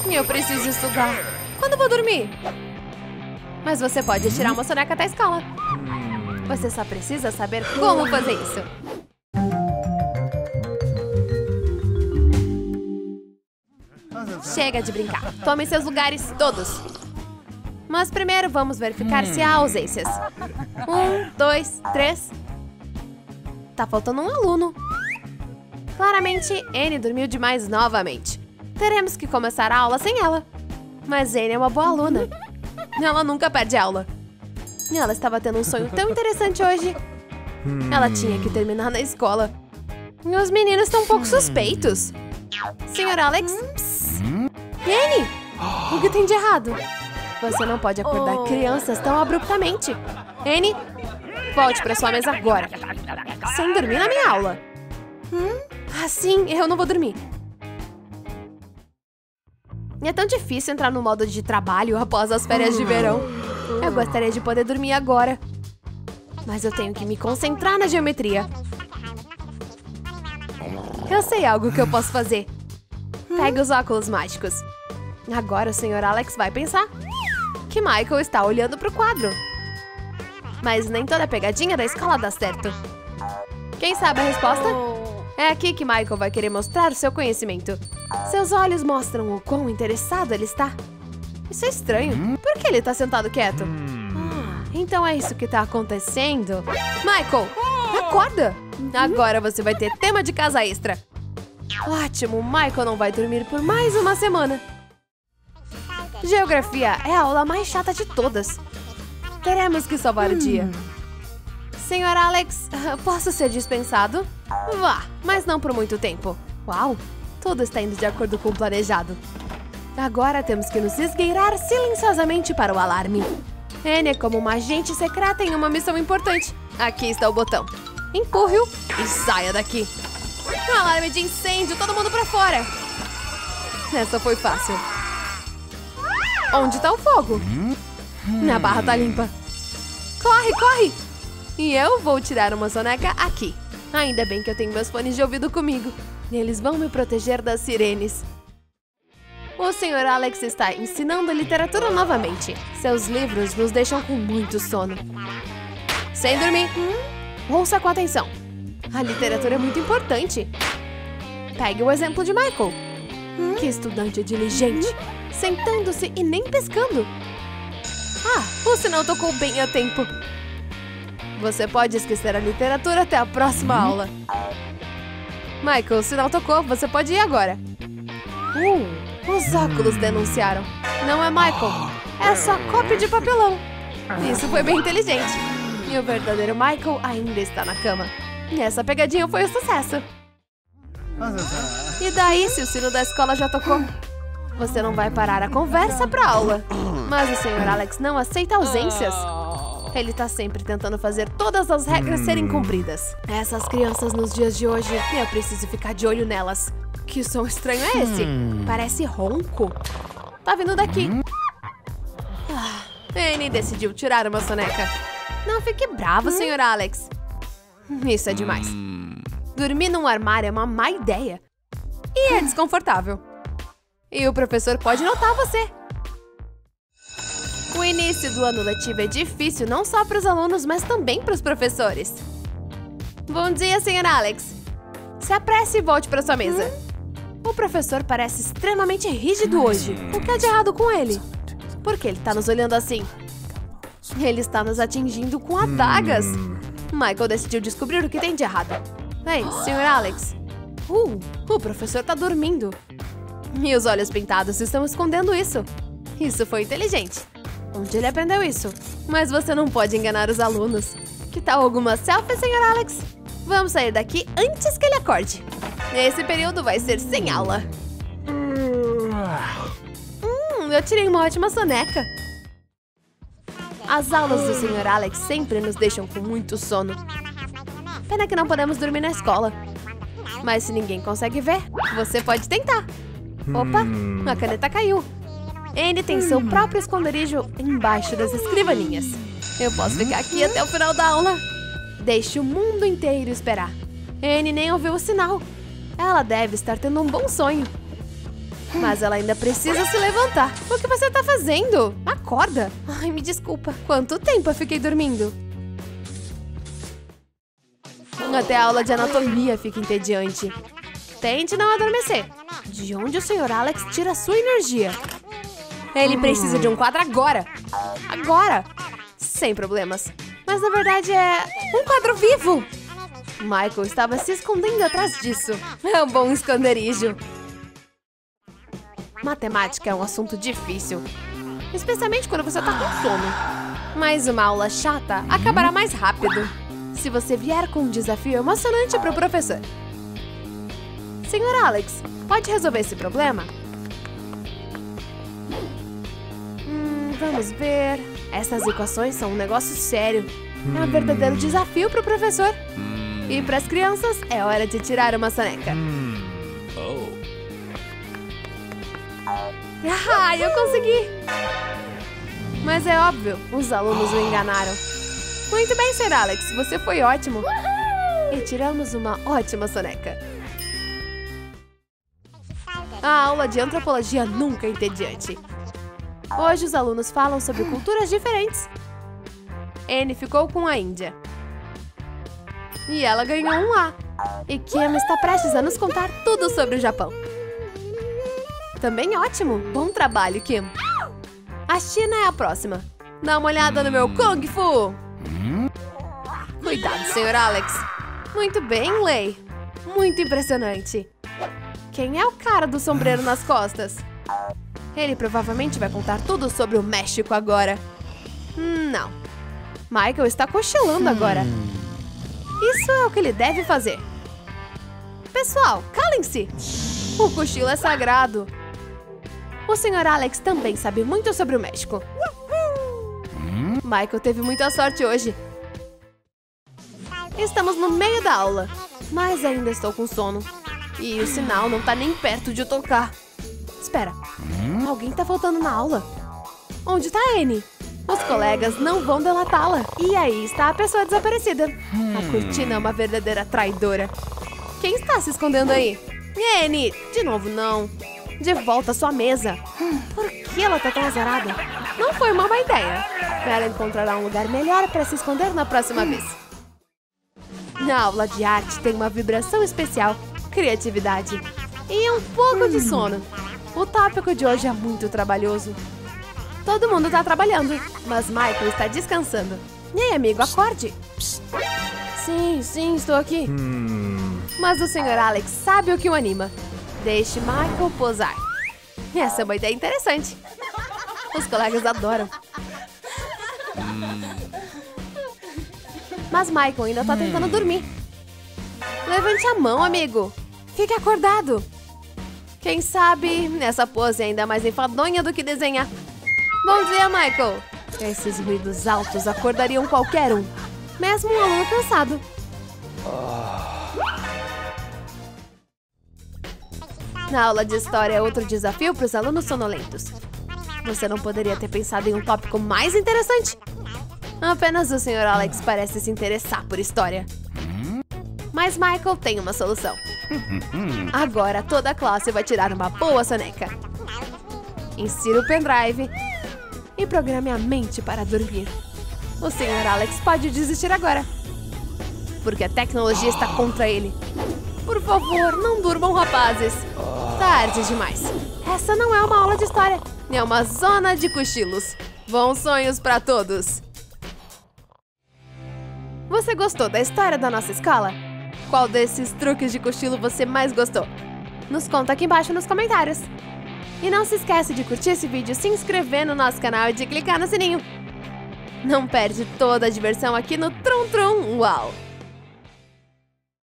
Eu preciso estudar. Quando vou dormir? Mas você pode tirar uma soneca da escola. Você só precisa saber como fazer isso. Chega de brincar. Tomem seus lugares, todos. Mas primeiro vamos verificar se há ausências. 1, 2, 3. Tá faltando um aluno. Claramente, Annie dormiu demais novamente. Teremos que começar a aula sem ela. Mas Annie é uma boa aluna. Ela nunca perde aula. Ela estava tendo um sonho tão interessante hoje. Ela tinha que terminar na escola. E os meninos estão um pouco suspeitos. Senhor Alex? Annie! O que tem de errado? Você não pode acordar crianças tão abruptamente. Annie, volte para sua mesa agora. Sem dormir na minha aula. Assim, eu não vou dormir. É tão difícil entrar no modo de trabalho após as férias de verão. Eu gostaria de poder dormir agora. Mas eu tenho que me concentrar na geometria. Eu sei algo que eu posso fazer. Pegue os óculos mágicos. Agora o Sr. Alex vai pensar que Michael está olhando para o quadro. Mas nem toda pegadinha da escola dá certo. Quem sabe a resposta? É aqui que Michael vai querer mostrar o seu conhecimento. Seus olhos mostram o quão interessado ele está. Isso é estranho. Por que ele está sentado quieto? Então é isso que está acontecendo. Michael, acorda! Agora você vai ter tema de casa extra. Ótimo, Michael não vai dormir por mais uma semana. Geografia é a aula mais chata de todas. Teremos que salvar o dia. Senhor Alex, posso ser dispensado? Vá, mas não por muito tempo. Uau, tudo está indo de acordo com o planejado. Agora temos que nos esgueirar silenciosamente para o alarme. Annie é como uma agente secreta em uma missão importante. Aqui está o botão. Empurre-o e saia daqui. Alarme de incêndio, todo mundo para fora. Essa foi fácil. Onde está o fogo? Minha barra tá limpa. Corre, corre! E eu vou tirar uma soneca aqui. Ainda bem que eu tenho meus fones de ouvido comigo. Eles vão me proteger das sirenes. O Sr. Alex está ensinando literatura novamente. Seus livros nos deixam com muito sono. Sem dormir. Ouça com atenção. A literatura é muito importante. Pegue o exemplo de Michael. Que estudante diligente. Sentando-se e nem piscando. O sinal tocou bem a tempo. Você pode esquecer a literatura até a próxima aula. Michael, o sinal tocou. Você pode ir agora. Os óculos denunciaram. Não é Michael. É só cópia de papelão. Isso foi bem inteligente. E o verdadeiro Michael ainda está na cama. E essa pegadinha foi um sucesso. E daí, se o sino da escola já tocou? Você não vai parar a conversa para aula. Mas o Sr. Alex não aceita ausências. Ele tá sempre tentando fazer todas as regras serem cumpridas. Essas crianças nos dias de hoje, eu preciso ficar de olho nelas. Que som estranho é esse? Parece ronco. Tá vindo daqui. Annie decidiu tirar uma soneca. Não fique bravo, Sr. Alex. Isso é demais. Dormir num armário é uma má ideia. E é desconfortável. E o professor pode notar você. O início do ano letivo é difícil não só para os alunos, mas também para os professores. Bom dia, Sr. Alex. Se apresse e volte para sua mesa. O professor parece extremamente rígido hoje. O que há de errado com ele? Por que ele está nos olhando assim? Ele está nos atingindo com adagas. Michael decidiu descobrir o que tem de errado. Ei, Sr. Alex. O professor está dormindo. E os olhos pintados estão escondendo isso. Isso foi inteligente. Onde ele aprendeu isso? Mas você não pode enganar os alunos. Que tal alguma selfie, Sr. Alex? Vamos sair daqui antes que ele acorde. Esse período vai ser sem aula. Eu tirei uma ótima soneca. As aulas do Sr. Alex sempre nos deixam com muito sono. Pena que não podemos dormir na escola. Mas se ninguém consegue ver, você pode tentar. Opa, a caneta caiu. Annie tem seu próprio esconderijo embaixo das escrivaninhas. Eu posso ficar aqui até o final da aula. Deixe o mundo inteiro esperar. Annie nem ouviu o sinal. Ela deve estar tendo um bom sonho. Mas ela ainda precisa se levantar. O que você tá fazendo? Acorda. Ai, me desculpa. Quanto tempo eu fiquei dormindo? Até a aula de anatomia fica entediante. Tente não adormecer. De onde o Sr. Alex tira sua energia? Ele precisa de um quadro agora. Agora. Sem problemas. Mas na verdade é um quadro vivo. Michael estava se escondendo atrás disso. É um bom esconderijo. Matemática é um assunto difícil. Especialmente quando você tá com sono. Mas uma aula chata acabará mais rápido se você vier com um desafio emocionante para o professor. Sr. Alex, pode resolver esse problema? Vamos ver. Essas equações são um negócio sério. É um verdadeiro desafio para o professor. E para as crianças, é hora de tirar uma soneca. Ah, eu consegui! Mas é óbvio, os alunos o enganaram. Muito bem, Sr. Alex, você foi ótimo. E tiramos uma ótima soneca. A aula de antropologia nunca é entediante. Hoje os alunos falam sobre culturas diferentes. Anne ficou com a Índia. E ela ganhou um A. E Kim está prestes a nos contar tudo sobre o Japão. Também ótimo! Bom trabalho, Kim. A China é a próxima. Dá uma olhada no meu Kung Fu. Cuidado, Sr. Alex. Muito bem, Lei. Muito impressionante. Quem é o cara do sombreiro nas costas? Ele provavelmente vai contar tudo sobre o México agora. Não. Michael está cochilando agora. Isso é o que ele deve fazer. Pessoal, calem-se. O cochilo é sagrado. O Sr. Alex também sabe muito sobre o México. Michael teve muita sorte hoje. Estamos no meio da aula, mas ainda estou com sono. E o sinal não tá nem perto de tocar. Espera, alguém tá faltando na aula. Onde tá a Anne? Os colegas não vão delatá-la. E aí está a pessoa desaparecida. A cortina é uma verdadeira traidora. Quem está se escondendo aí? Anne, de novo não. De volta à sua mesa. Por que ela tá tão azarada? Não foi uma má ideia. Ela encontrará um lugar melhor para se esconder na próxima vez. Na aula de arte tem uma vibração especial, criatividade e um pouco de sono. O tópico de hoje é muito trabalhoso. Todo mundo tá trabalhando, mas Michael está descansando. E aí, amigo, acorde. Sim, estou aqui. Mas o Sr. Alex sabe o que o anima. Deixe Michael posar. Essa é uma ideia interessante. Os colegas adoram. Mas Michael ainda tá tentando dormir. Levante a mão, amigo. Fique acordado. Quem sabe essa pose é ainda mais enfadonha do que desenhar. Bom dia, Michael. Esses ruídos altos acordariam qualquer um. Mesmo um aluno cansado. Na aula de história é outro desafio para os alunos sonolentos. Você não poderia ter pensado em um tópico mais interessante? Apenas o Sr. Alex parece se interessar por história. Mas Michael tem uma solução. Agora toda a classe vai tirar uma boa soneca. Insira o pendrive e programe a mente para dormir. O Sr. Alex pode desistir agora, porque a tecnologia está contra ele. Por favor, não durmam, rapazes. Tarde demais. Essa não é uma aula de história, é uma zona de cochilos. Bons sonhos para todos. Você gostou da história da nossa escola? Qual desses truques de cochilo você mais gostou? Nos conta aqui embaixo nos comentários. E não se esquece de curtir esse vídeo, se inscrever no nosso canal e de clicar no sininho. Não perde toda a diversão aqui no Trum Trum Uau!